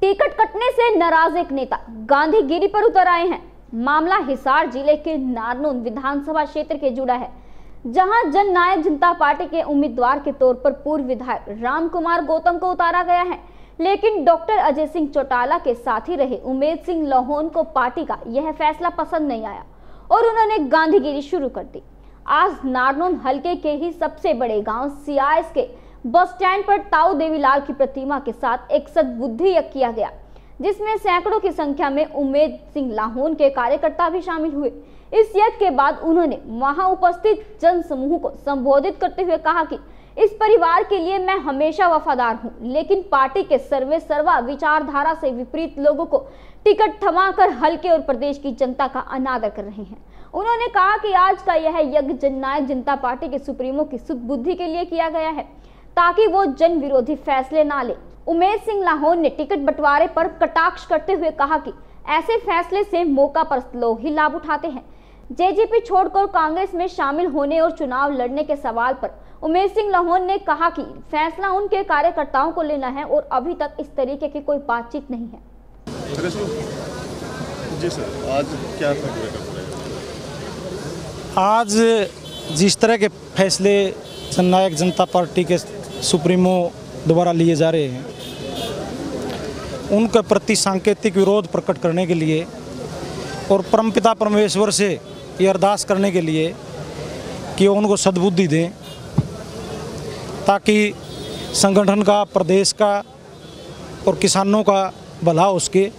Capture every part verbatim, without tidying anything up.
Ticket कटने से नाराज एक नेता गांधीगिरी पर उतर आए हैं। मामला हिसार जिले के नारनौंद विधानसभा क्षेत्र के जुड़ा है, जहां जन नायक जनता पार्टी के उम्मीदवार के तौर पर पूर्व विधायक राम कुमार गौतम को उतारा गया है। लेकिन डॉक्टर अजय सिंह चौटाला के साथी रहे उमेद सिंह लाहौन को पार्टी का यह फैसला पसंद नहीं आया और उन्होंने गांधीगिरी शुरू कर दी। आज नारनौंद हलके के ही सबसे बड़े गांव सियास के बस स्टैंड पर ताऊ देवीलाल की प्रतिमा के साथ एक सद्बुद्धि यज्ञ किया गया, जिसमें सैकड़ों की संख्या में उमेद सिंह लाहौन के कार्यकर्ता भी शामिल हुए। इस यज्ञ के बाद उन्होंने वहां उपस्थित जन समूह को संबोधित करते हुए कहा कि इस परिवार के लिए मैं हमेशा वफादार हूं, लेकिन पार्टी के सर्वे सर्वा विचारधारा से विपरीत लोगों को टिकट थमाकर हलके और प्रदेश की जनता का अनादर कर रहे हैं। उन्होंने कहा कि आज का यह यज्ञ जननायक जनता पार्टी के सुप्रीमो की सुदबुद्धि के लिए किया गया है, ताकि वो जन विरोधी फैसले ना ले। उमेद सिंह लाहौन ने टिकट बंटवारे पर कटाक्ष करते हुए कहा कि ऐसे फैसले से मौका परस्त लोग ही लाभ उठाते हैं। जेजेपी छोड़कर कांग्रेस में शामिल होने और चुनाव लड़ने के सवाल पर उमेद सिंह लाहौन ने कहा कि फैसला उनके कार्यकर्ताओं को लेना है और अभी तक इस तरीके की कोई बातचीत नहीं है। जी सर, आज क्या आज जिस तरह के फैसले जननायक जनता पार्टी के सुप्रीमो द्वारा लिए जा रहे हैं, उनके प्रति सांकेतिक विरोध प्रकट करने के लिए और परमपिता परमेश्वर से ये अरदास करने के लिए कि उनको सद्बुद्धि दें, ताकि संगठन का, प्रदेश का और किसानों का भला हो सके।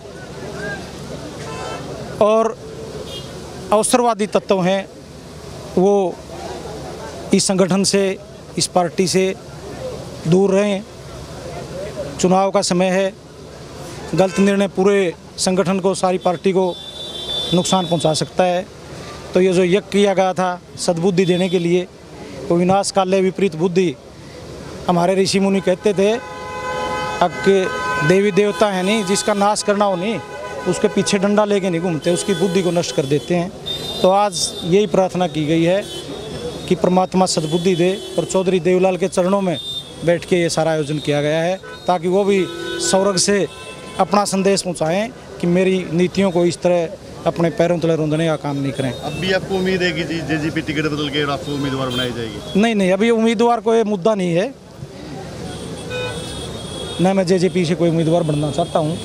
और अवसरवादी तत्व हैं वो इस संगठन से, इस पार्टी से दूर रहें। चुनाव का समय है, गलत निर्णय पूरे संगठन को, सारी पार्टी को नुकसान पहुंचा सकता है। तो ये जो यज्ञ किया गया था सद्बुद्धि देने के लिए, वो विनाश काले विपरीत बुद्धि, हमारे ऋषि मुनि कहते थे, अब के देवी देवता है नहीं जिसका नाश करना हो नहीं, उसके पीछे डंडा लेके नहीं घूमते, उसकी बुद्धि को नष्ट कर देते हैं। तो आज यही प्रार्थना की गई है कि परमात्मा सद्बुद्धि दे, और चौधरी देवीलाल के चरणों में बैठ के ये सारा आयोजन किया गया है, ताकि वो भी स्वर्ग से अपना संदेश पहुंचाएं कि मेरी नीतियों को इस तरह अपने पैरों तले रोंदने का काम नहीं करें। अब भी आपको उम्मीद है कि जी जेजेपी टिकट बदल के आपको उम्मीदवार बनाई जाएगी? नहीं नहीं, अभी उम्मीदवार कोई मुद्दा नहीं है, न मैं जेजेपी से कोई उम्मीदवार बनना चाहता हूँ।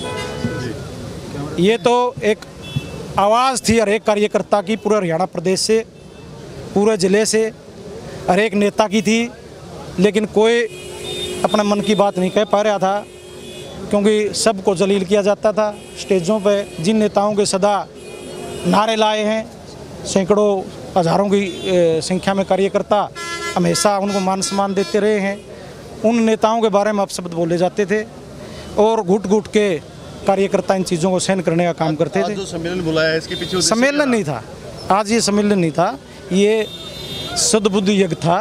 ये तो एक आवाज़ थी हर एक कार्यकर्ता की, पूरे हरियाणा प्रदेश से, पूरे ज़िले से, हर एक नेता की थी, लेकिन कोई अपने मन की बात नहीं कह पा रहा था, क्योंकि सबको जलील किया जाता था स्टेजों पे। जिन नेताओं के सदा नारे लाए हैं, सैकड़ों हज़ारों की संख्या में कार्यकर्ता हमेशा उनको मान सम्मान देते रहे हैं, उन नेताओं के बारे में अपशब्द बोले जाते थे और घुट घुट के कार्यकर्ता इन चीज़ों को सहन करने का काम करते थे। जो सम्मेलन बुलाया है, इसके पीछे सम्मेलन नहीं था, आज ये सम्मेलन नहीं था, ये सद्बुद्धि यज्ञ था।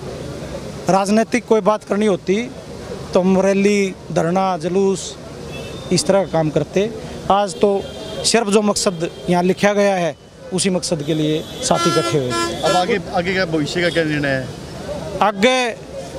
राजनीतिक कोई बात करनी होती तो हम रैली, धरना, जुलूस इस तरह का काम करते। आज तो सिर्फ जो मकसद यहाँ लिखा गया है उसी मकसद के लिए साथी इकट्ठे हुए। अब आगे आगे का भविष्य का क्या निर्णय है? आगे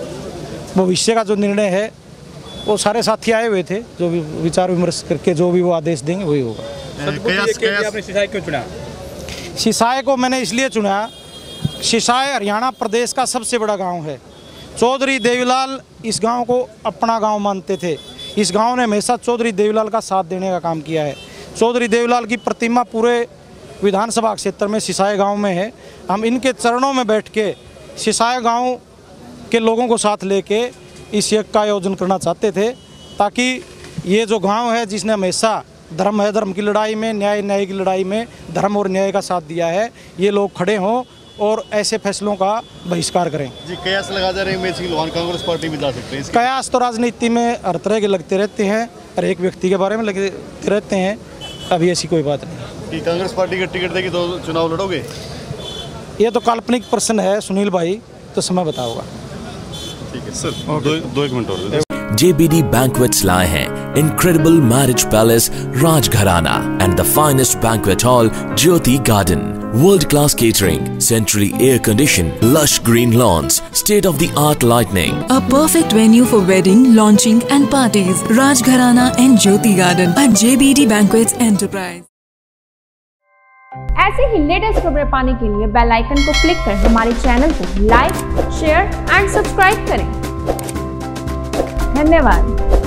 भविष्य का जो निर्णय है वो सारे साथी आए हुए थे, जो भी विचार विमर्श करके जो भी वो आदेश देंगे वही होगा। आपने सिसाई क्यों चुना? सिसाई को मैंने इसलिए चुना, सिसाई हरियाणा प्रदेश का सबसे बड़ा गांव है। चौधरी देवीलाल इस गांव को अपना गांव मानते थे। इस गांव ने हमेशा चौधरी देवीलाल का साथ देने का काम किया है। चौधरी देवीलाल की प्रतिमा पूरे विधानसभा क्षेत्र में सिसाई गांव में है। हम इनके चरणों में बैठ के सिसाई गांव के लोगों को साथ लेके इस यज्ञ का आयोजन करना चाहते थे, ताकि ये जो गांव है जिसने हमेशा धर्म है धर्म की लड़ाई में, न्याय न्याय की लड़ाई में धर्म और न्याय का साथ दिया है, ये लोग खड़े हों और ऐसे फैसलों का बहिष्कार करें। जी, कयास लगा जा रहे हैं उमेद सिंह लाहौन कांग्रेस पार्टी में जा सकते हैं? कयास तो राजनीति में हर तरह के लगते रहते हैं, हर एक व्यक्ति के बारे में लगते रहते हैं, अभी ऐसी कोई बात नहीं। कि कांग्रेस पार्टी का टिकट देगी तो चुनाव लड़ोगे? ये तो काल्पनिक प्रश्न है सुनील भाई, तो समय बताओगा। ठीक है सर, दो, दो एक मिनट और। J B D Banquets लाए हैं Incredible Marriage Palace, Rajgharana and the finest banquet hall, Jyoti Garden. World-class catering, centrally air-conditioned, lush green lawns, state-of-the-art lighting. A perfect venue for wedding, launching and parties. Rajgharana and Jyoti Garden at J B D Banquets Enterprise. ऐसे ही latest खबरें पाने के लिए bell icon को click कर हमारे channel को like, share and subscribe करें। धन्यवाद।